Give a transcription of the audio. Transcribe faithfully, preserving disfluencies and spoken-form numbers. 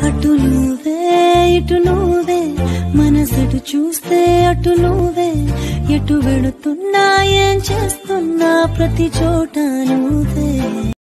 అటు నువ్వే ఇటు నువ్వే మనసెటు చూస్తే అటు నువ్వే ఎటు వెళుతున్నా ఏం చేస్తున్నా ప్రతి చోట నువ్వే